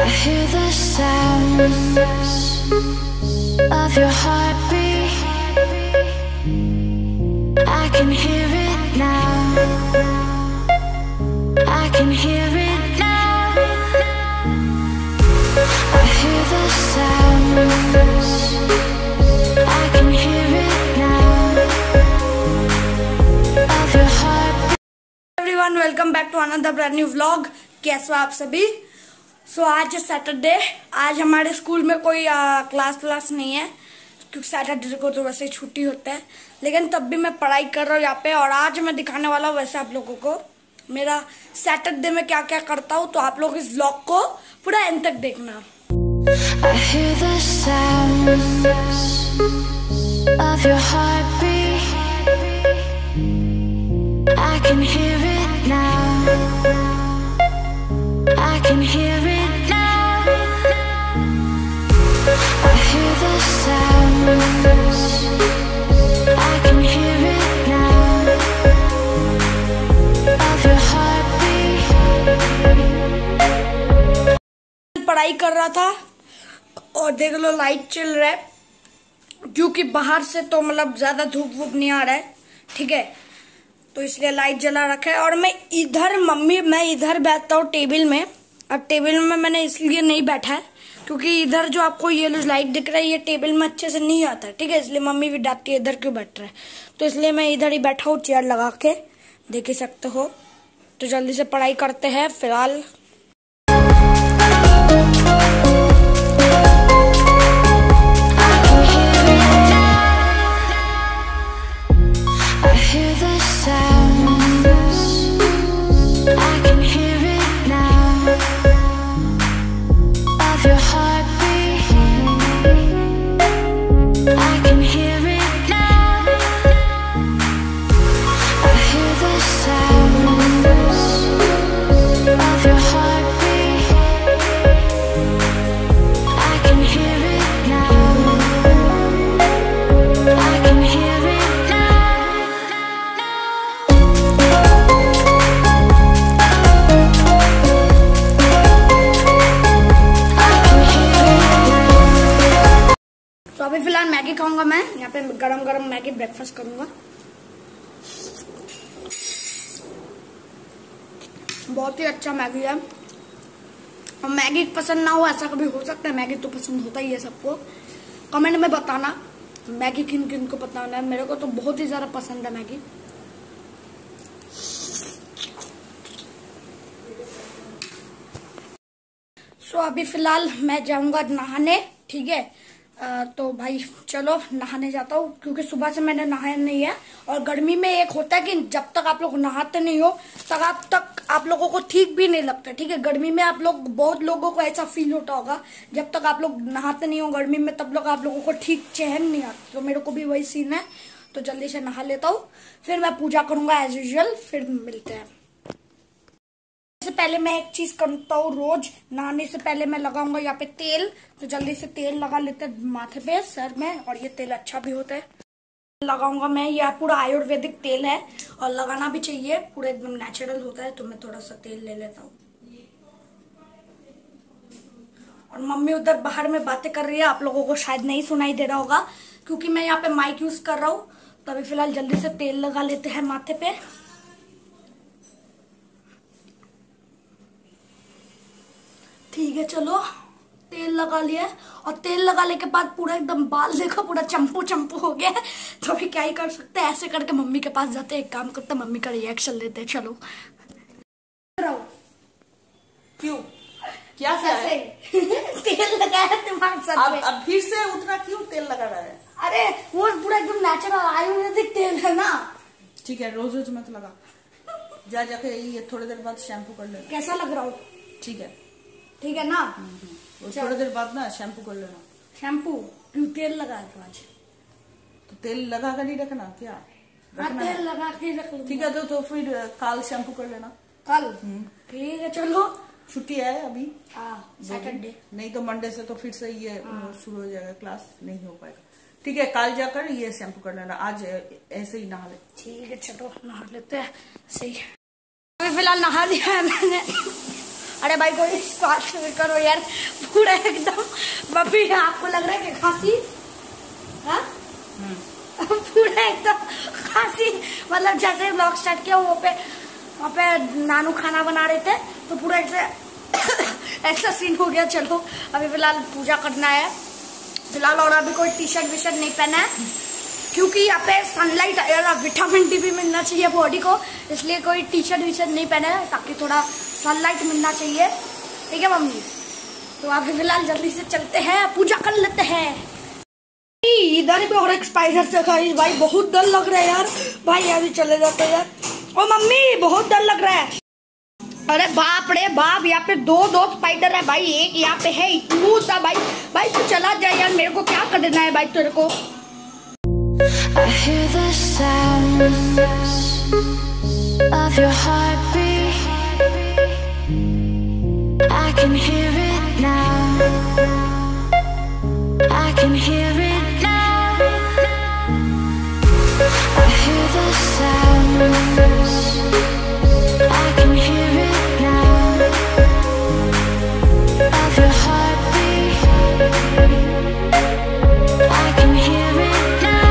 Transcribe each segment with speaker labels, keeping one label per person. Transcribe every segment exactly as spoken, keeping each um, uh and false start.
Speaker 1: I hear the sounds of your heartbeat. I can hear it now. I can hear it now. I hear the sounds. I can hear it now. Of your heartbeat.
Speaker 2: Everyone, welcome back to another brand new vlog. कैसे हो आप सभी? So so, आज Saturday. आज हमारे school में कोई आ, class class नहीं है क्योंकि सैटरडे को तो वैसे ही छुट्टी होता है, लेकिन तब भी मैं पढ़ाई कर रहा हूँ यहाँ पे। और आज मैं दिखाने वाला हूँ वैसे आप लोगों को मेरा सैटरडे में क्या क्या करता हूँ, तो आप लोग इस व्लॉग को पूरा एंड तक देखना।
Speaker 1: I hear the sounds of your heartbeat. I can hear it now. I can hear it now. I hear the sounds. I can hear it now. Of your heartbeat.
Speaker 2: पढ़ाई कर रहा था और देख लो लाइट चल रहा है क्योंकि बाहर से तो मतलब ज्यादा धूप वूप नहीं आ रहा है, ठीक है, तो इसलिए लाइट जला रखा है। और मैं इधर मम्मी मैं इधर बैठता हूँ टेबल में। अब टेबल में मैंने इसलिए नहीं बैठा है क्योंकि इधर जो आपको ये लाइट दिख रहा है ये टेबल में अच्छे से नहीं आता है, ठीक है, इसलिए मम्मी भी डांटती है इधर क्यों बैठ रहा है, तो इसलिए मैं इधर ही बैठा हूँ चेयर लगा के, देख ही सकते हो। तो जल्दी से पढ़ाई करते हैं फिलहाल। तो अभी फिलहाल मैगी खाऊंगा मैं, यहाँ पे गरम गरम मैगी ब्रेकफास्ट करूंगा। बहुत ही अच्छा मैगी है। और मैगी पसंद ना हो ऐसा कभी हो सकता है, मैगी तो पसंद होता ही है सबको। कमेंट में बताना मैगी किन किन को पसंद है, मेरे को तो बहुत ही ज्यादा पसंद है मैगी। सो अभी फिलहाल मैं जाऊंगा नहाने, ठीक है। आ, तो भाई चलो नहाने जाता हूँ क्योंकि सुबह से मैंने नहाया नहीं है। और गर्मी में एक होता है कि जब तक आप लोग नहाते नहीं हो तब आप तक आप लोगों को ठीक भी नहीं लगता, ठीक है। गर्मी में आप लोग बहुत लोगों को ऐसा फील होता होगा जब तक आप लोग नहाते नहीं हो गर्मी में तब लोग आप लोगों को ठीक चैन नहीं आता, तो मेरे को भी वही सीन है। तो जल्दी से नहा लेता हूँ, फिर मैं पूजा करूंगा एज यूजुअल, फिर मिलते हैं। से पहले मैं एक चीज करता हूँ, रोज नहाने से पहले मैं लगाऊंगा यहाँ पे तेल। तो जल्दी से तेल लगा लेते हैं माथे पे, सर में, और ये तेल अच्छा भी होता है। लगाऊंगा मैं, यह पूरा आयुर्वेदिक तेल है और लगाना भी चाहिए, पूरा एकदम नेचुरल होता है। तो मैं थोड़ा सा तेल ले लेता हूँ। और मम्मी उधर बाहर में बातें कर रही है, आप लोगों को शायद नहीं सुनाई दे रहा होगा क्योंकि मैं यहाँ पे माइक यूज कर रहा हूँ। तो अभी फिलहाल जल्दी से तेल लगा लेते हैं माथे पे। ठीक है, चलो तेल लगा लिया। और तेल लगाने के बाद पूरा एकदम बाल देखो पूरा चंपू चंपू हो गया है। तो अभी क्या ही कर सकते हैं, ऐसे करके मम्मी के पास जाते हैं, एक काम करते हैं मम्मी का रिएक्शन लेते हैं। चलो
Speaker 3: क्यों क्या
Speaker 2: ऐसे तेल लगाया तुम्हारे सर पे।
Speaker 3: अब फिर से उतना क्यों तेल लगा रहा है?
Speaker 2: अरे वो पूरा एकदम नेचुरल आयुर्वेदिक तेल है ना।
Speaker 3: ठीक है, रोज रोज मत लगा, जा जाके ये थोड़ी देर बाद शैम्पू कर लेना।
Speaker 2: कैसा लग रहा हूँ?
Speaker 3: ठीक है,
Speaker 2: ठीक है ना।
Speaker 3: थोड़ी देर बाद ना शैम्पू कर लेना।
Speaker 2: शैम्पू क्यों? तेल लगाया तो आज।
Speaker 3: तो तेल लगा कर नहीं रखना क्या?
Speaker 2: रखना तेल लगा के रख लो।
Speaker 3: ठीक है, तो, तो फिर कल शैम्पू कर लेना।
Speaker 2: कल? ठीक है, चलो
Speaker 3: छुट्टी है अभी
Speaker 2: सैटरडे,
Speaker 3: नहीं तो मंडे से तो फिर से ये शुरू हो जाएगा, क्लास नहीं हो पाएगा। ठीक है, कल जाकर ये शैम्पू कर लेना, आज ऐसे ही नहा ले।
Speaker 2: ठीक है, चलो नहा लेते हैं। सही, अभी फिलहाल नहा लिया है मैंने अरे भाई कोई स्वास्थ्य भी करो यार, पूरा एकदम बबी आपको लग रहा है कि खांसी, हाँ पूरा एकदम खांसी, मतलब जैसे ब्लॉग स्टार्ट किया वो पे वहाँ पे नानू खाना बना रहे थे तो पूरा ऐसे ऐसा सीन हो गया। चलो अभी फिलहाल पूजा करना है फिलहाल, और अभी कोई टी शर्ट वी शर्ट नहीं पहना है क्योंकि यहाँ पे सनलाइट विटामिन डी भी मिलना चाहिए बॉडी को, इसलिए कोई टी शर्ट वी शर्ट नहीं पहना है ताकि थोड़ा सनलाइट मिलना चाहिए। ठीक है मम्मी, तो अभी फिलहाल जल्दी से चलते हैं, पूजा कर लेते हैं। इधर भी और एक स्पाइडर से खाई भाई, बहुत डर लग रहा है यार भाई, अभी चले जाते हैं यार। ओ मम्मी बहुत डर लग रहा है, अरे बाप रे बाप, यहाँ पे दो दो स्पाइडर है भाई, एक यहाँ पे है इतनू सा भाई। भाई तू चला जाए यार, मेरे को क्या करना है भाई तेरे को।
Speaker 1: I hear the sounds of your heartbeat. I can hear it now. I can hear it now. I hear the sounds. I can hear it now. Of your heartbeat. I can hear it now.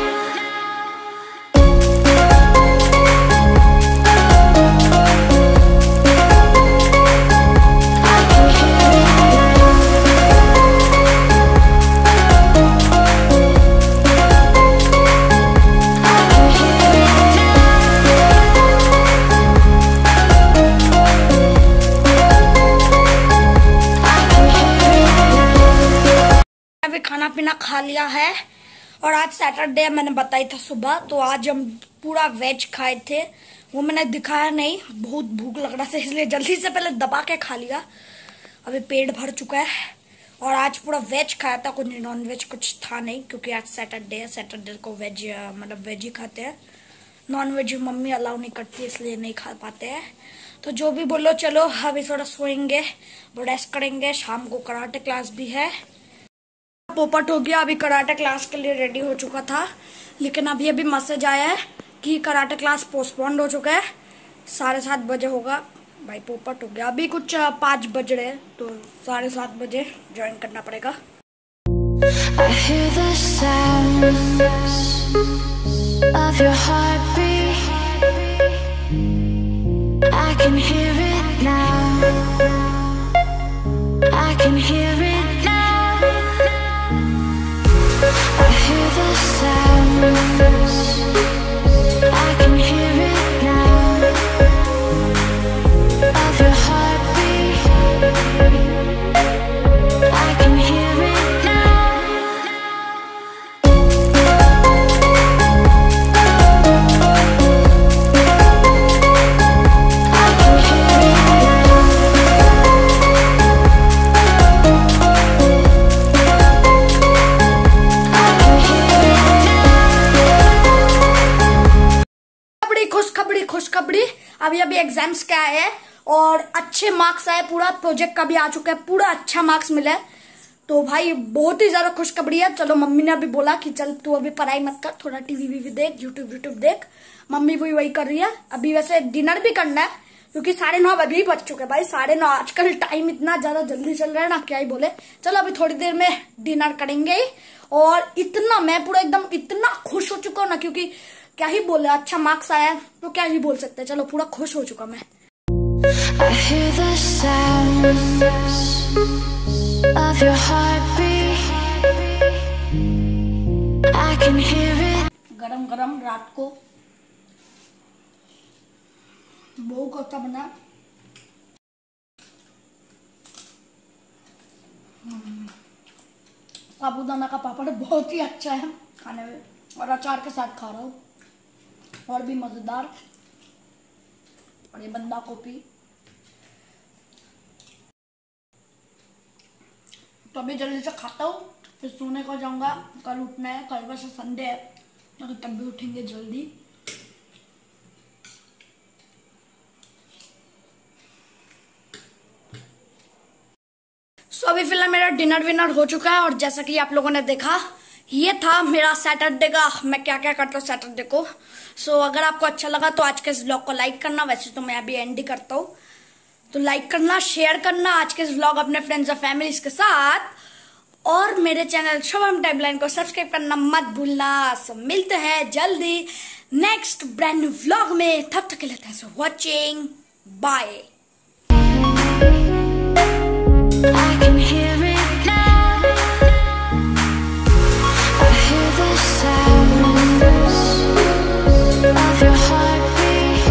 Speaker 2: खाना पीना खा लिया है और आज Saturday मैंने बताई था सुबह, तो आज हम पूरा वेज खाए थे, वो मैंने दिखाया नहीं, बहुत भूख लग रहा था इसलिए जल्दी से पहले दबा के खा लिया। अभी पेट भर चुका है और आज पूरा वेज खाया था, कुछ नॉन वेज कुछ था नहीं क्योंकि आज सैटरडे है, सैटरडे को वेज मतलब वेज ही खाते हैं, नॉन वेज मम्मी अलाउ नहीं करती इसलिए नहीं खा पाते हैं। तो जो भी बोलो चलो अभी थोड़ा सोएंगे, रेस्ट करेंगे, शाम को कराटे क्लास भी है। पोपट हो गया, अभी कराटे क्लास के लिए रेडी हो चुका था, लेकिन अभी अभी मैसेज आया है कि कराटे क्लास पोस्टपोन्ड हो चुका है, साढ़े सात बजे होगा। भाई पोपट हो गया, अभी कुछ पाँच बज रहे हैं तो साढ़े सात बजे ज्वाइन करना पड़ेगा।
Speaker 1: I hear the sounds of your heartbeat. I can hear it now. I can hear it now. I hear the sounds. I can hear it now. Of your heartbeat. I can hear it now.
Speaker 2: खुशखबरी, अभी अभी exams क्या है और अच्छे marks आए, पूरा project का भी आ चुका है, पूरा अच्छा मार्क्स मिला है, तो भाई बहुत ही ज्यादा खुशखबरी है। चलो मम्मी ने अभी बोला कि चल तू अभी पढ़ाई मत कर, थोड़ा टीवी वीवी देख, यूट्यूब यूट्यूब देख, मम्मी भी वही कर रही है। अभी वैसे डिनर भी करना है क्योंकि साढ़े नौ अभी बज चुके भाई, साढ़े नौ, आजकल टाइम इतना ज्यादा जल्दी चल रहा है ना, क्या ही बोले। चलो अभी थोड़ी देर में डिनर करेंगे और इतना मैं पूरा एकदम इतना खुश हो चुका हूँ ना, क्योंकि क्या ही बोले, अच्छा मार्क्स आया तो क्या ही बोल सकते हैं। चलो पूरा खुश हो चुका मैं।
Speaker 1: I hear the sounds of your heartbeat. I can hear it.
Speaker 2: गरम गरम रात को बहू कोफ्ता बना, साबूदाना का पापड़ बहुत ही अच्छा है खाने में, और अचार के साथ खा रहा हूँ और भी मजेदार। और ये बंदा गोभी, तो अभी जल्दी से खाता हूँ फिर सोने को जाऊंगा, कल उठना है, कल वैसे संडे है तो तब भी उठेंगे जल्दी। सो अभी फिलहाल मेरा डिनर विनर हो चुका है और जैसा कि आप लोगों ने देखा ये था मेरा सैटरडे का, मैं क्या क्या करता हूँ सैटरडे को। सो so, अगर आपको अच्छा लगा तो आज के इस ब्लॉग को लाइक करना, वैसे तो मैं अभी एंड ही करता हूँ। तो लाइक करना, शेयर करना आज के इस व्लॉग अपने फ्रेंड्स और फैमिलीज के साथ, और मेरे चैनल शुभम टाइमलाइन को सब्सक्राइब करना मत भूलना। सो मिलते हैं जल्दी नेक्स्ट ब्रांड न्यू व्लॉग में, तब तक के लिए thanks for watching, bye.
Speaker 1: I can hear it now. I hear the sounds of your heartbeat.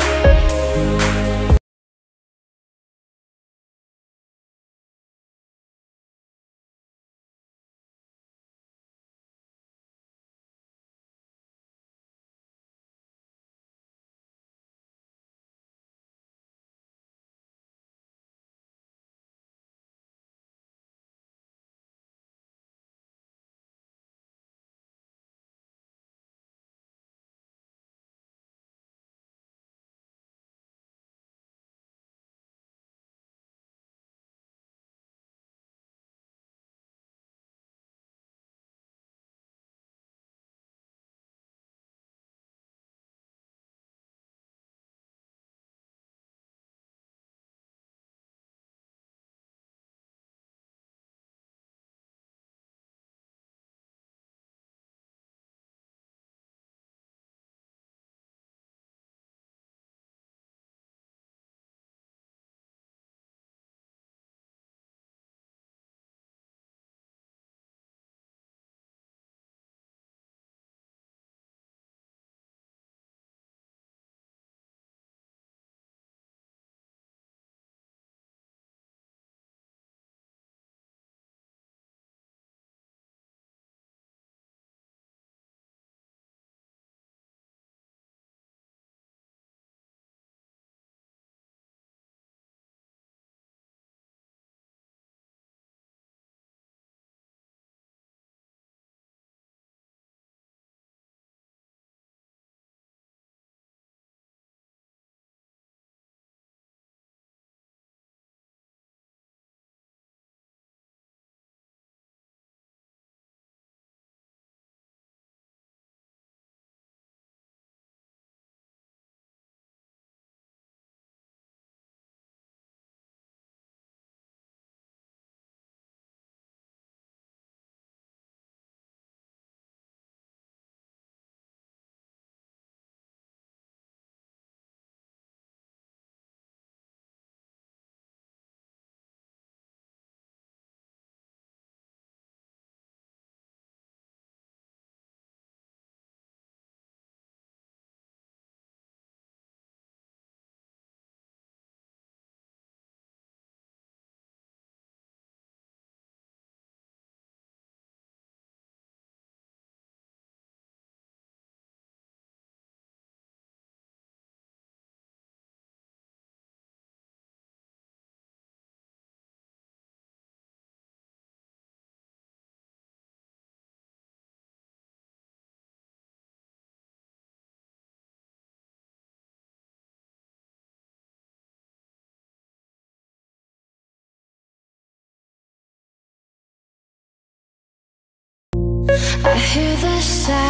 Speaker 1: I hear the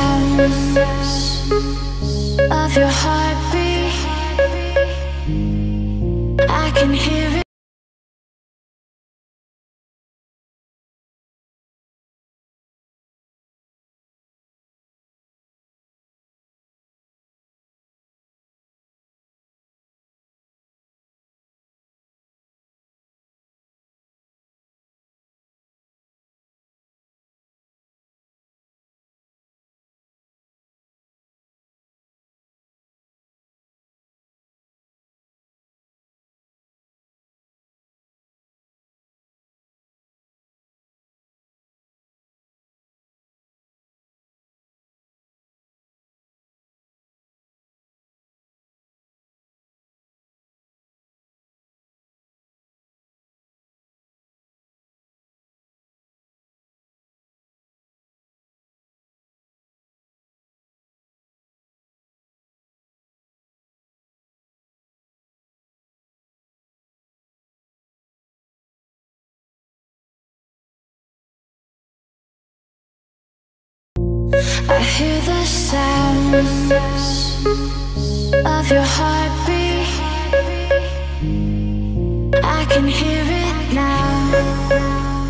Speaker 1: sounds of your heartbeat. I can hear it. I hear the sounds of your heartbeat. I can hear it now.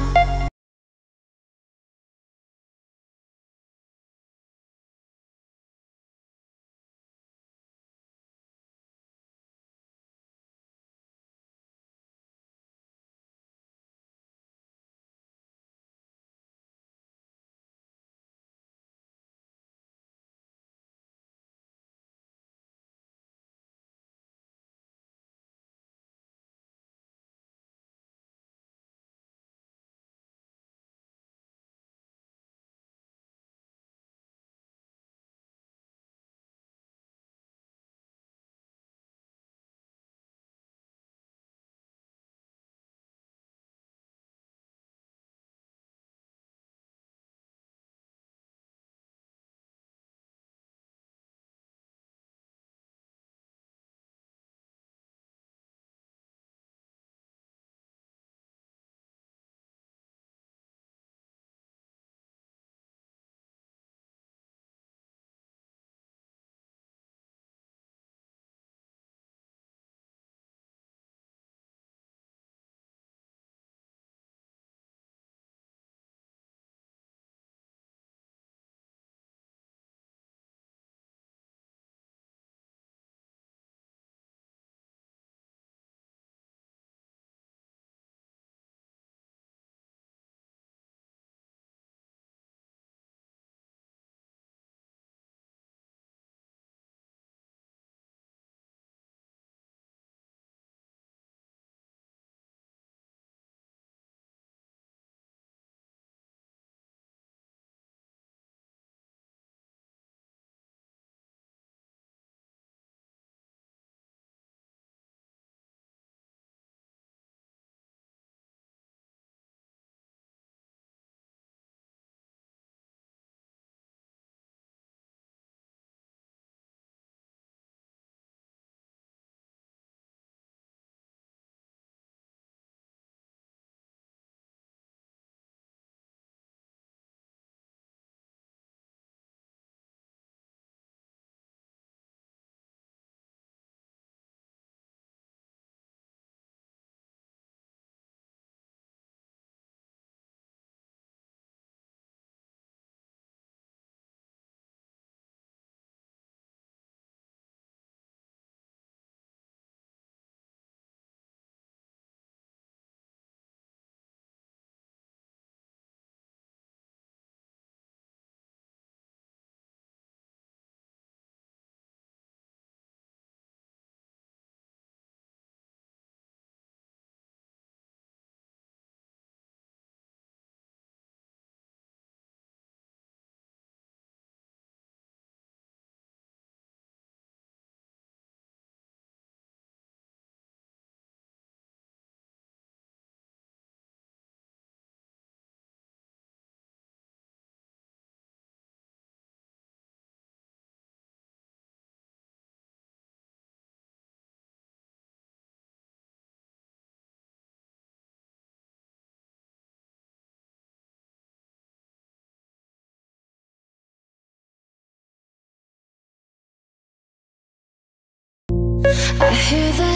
Speaker 1: I hear the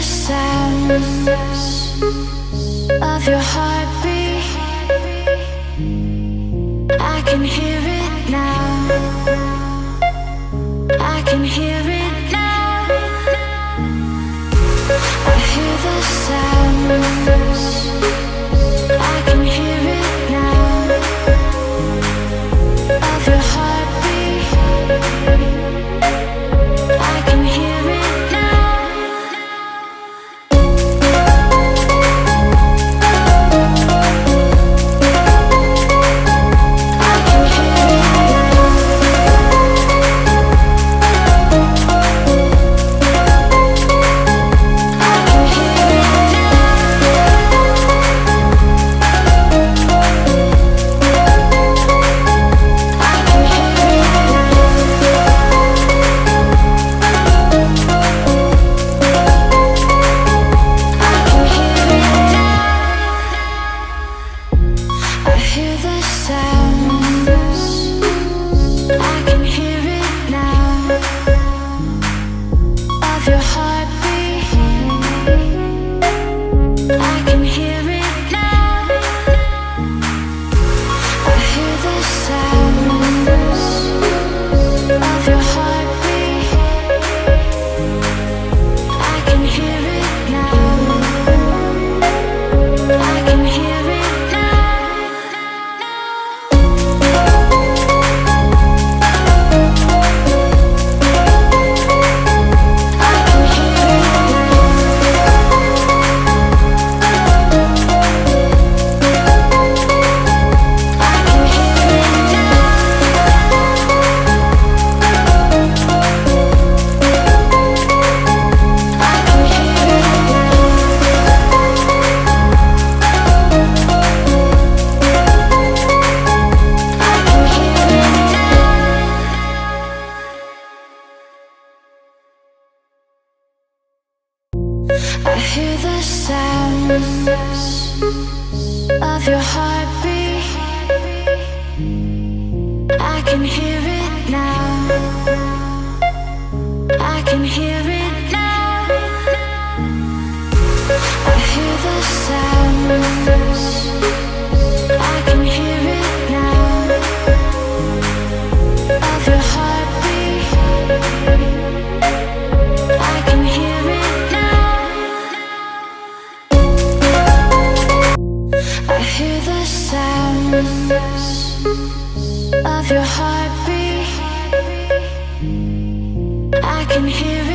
Speaker 1: sounds of your heartbeat. I can hear it now. I can hear it now. I hear the sounds. I can hear it now. Of your heartbeat. I can hear it now. I of your heartbeat. I can hear it now. I can hear it now. I hear the sounds. I can hear it now. Of your heartbeat. I can hear it now. I hear the sounds of your heartbeat. I can hear it.